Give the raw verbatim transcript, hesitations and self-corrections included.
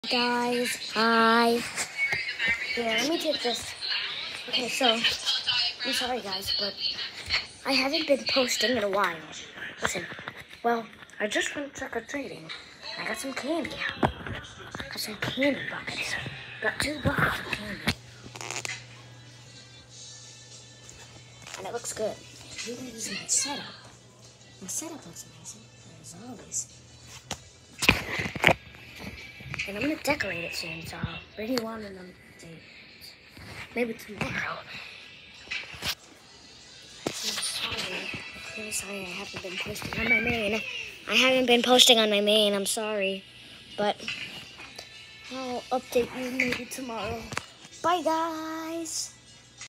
Guys, hi. Yeah, let me take this. Okay, so, I'm sorry guys, but I haven't been posting in a while. Listen, well, I just went trick-or-treating. I got some candy. Got some candy buckets. Got two buckets of candy. And it looks good. Here is my setup. My setup looks amazing, as always. And I'm gonna decorate it soon, so I'll bring you on an update. Maybe tomorrow. I'm sorry. I'm really sorry I haven't been posting on my main. I haven't been posting on my main, I'm sorry. But I'll update you maybe tomorrow. Bye, guys.